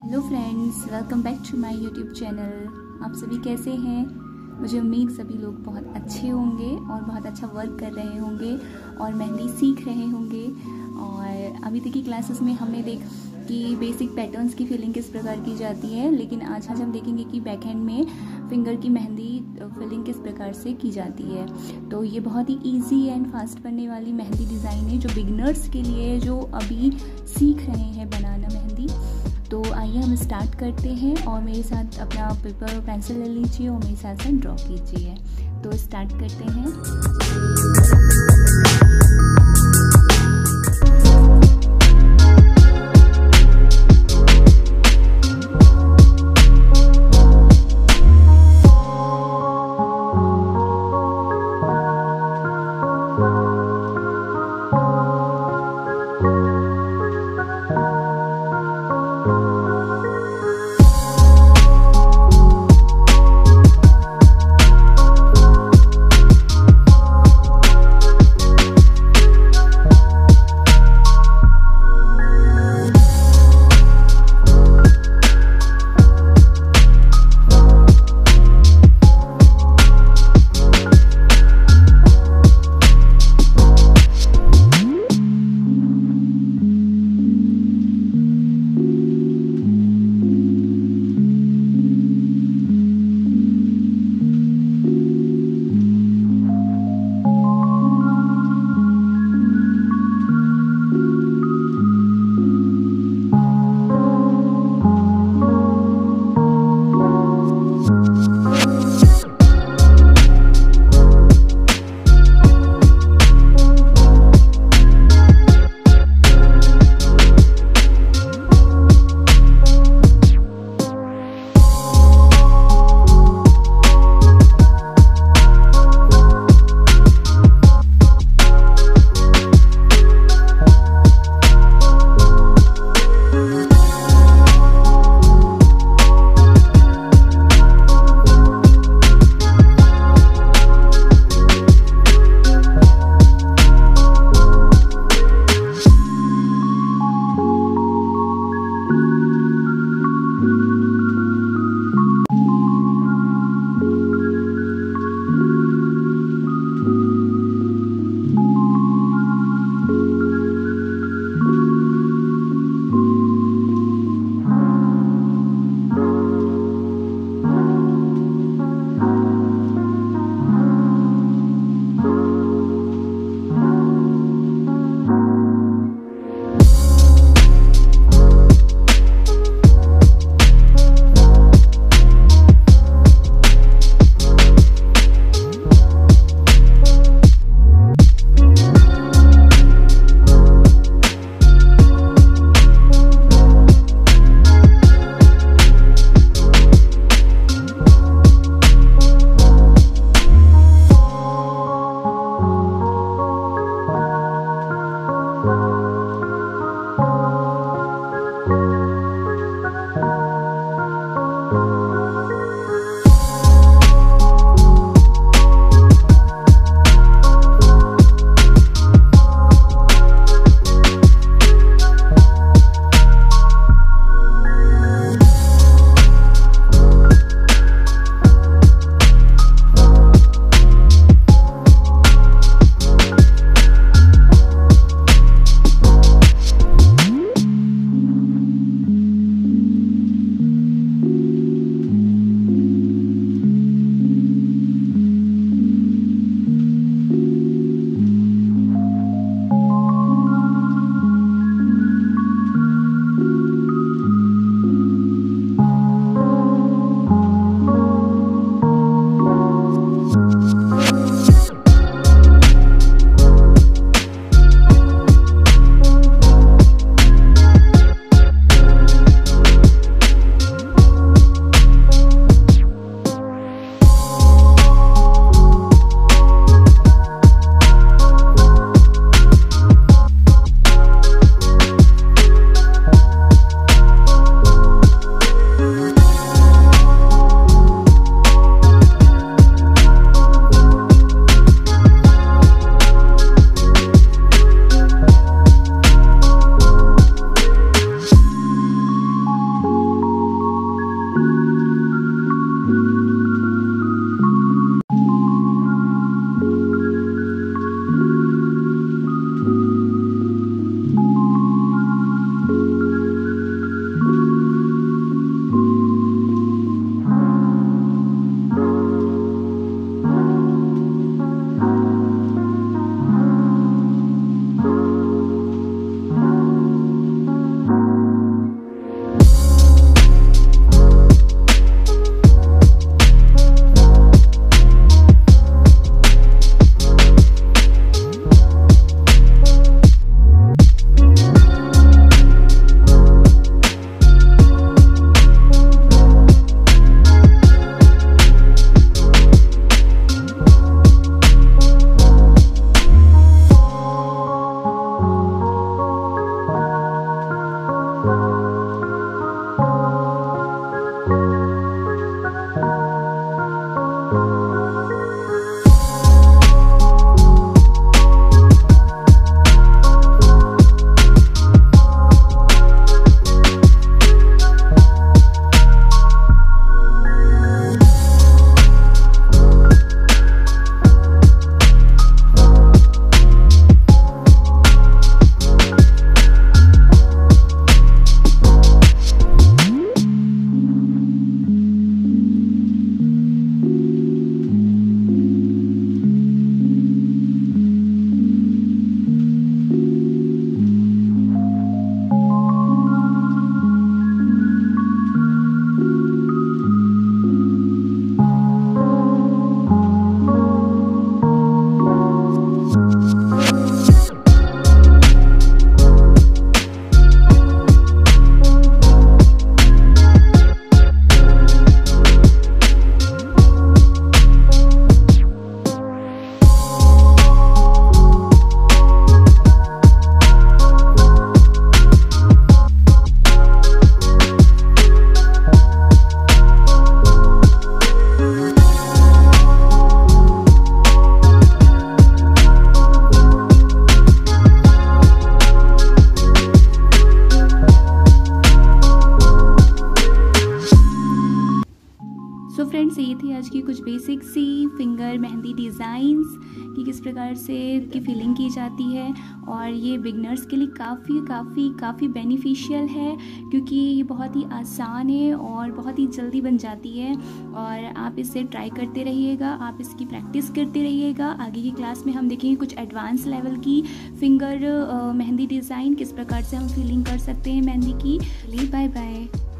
Hello friends, welcome back to my YouTube channel. आप सभी कैसे हैं? मुझे उम्मीद सभी लोग बहुत अच्छे होंगे और बहुत अच्छा वर्क कर रहे होंगे और मेहंदी सीख रहे होंगे। और अभी तक की क्लासेस में हमने देख कि बेसिक पैटर्न्स की फिलिंग किस प्रकार की जाती है, लेकिन आज हम देखेंगे कि बैक हैंड में फिंगर की मेहंदी फिलिंग किस प्रकार से की जाती है। तो ये बहुत ही इजी एंड फास्ट बनने वाली मेहंदी डिज़ाइन है जो बिगनर्स के लिए, जो अभी सीख रहे हैं बनाना मेहंदी। तो आइए हम स्टार्ट करते हैं और मेरे साथ अपना पेपर और पेंसिल ले लीजिए और मेरे साथ ड्रॉ कीजिए। तो स्टार्ट करते हैं। फ्रेंड्स, ये थी आज की कुछ बेसिक सी फिंगर मेहंदी डिज़ाइंस कि किस प्रकार से की फीलिंग की जाती है। और ये बिगनर्स के लिए काफ़ी बेनिफिशियल है क्योंकि ये बहुत ही आसान है और बहुत ही जल्दी बन जाती है। और आप इसे ट्राई करते रहिएगा, आप इसकी प्रैक्टिस करते रहिएगा। आगे की क्लास में हम देखेंगे कुछ एडवांस लेवल की फिंगर मेहंदी डिज़ाइन, किस प्रकार से हम फीलिंग कर सकते हैं मेहंदी की। Bye bye.